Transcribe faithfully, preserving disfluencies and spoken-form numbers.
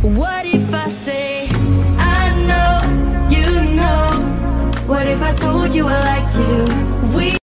What if I say I know, you know? What if I told you I like you? We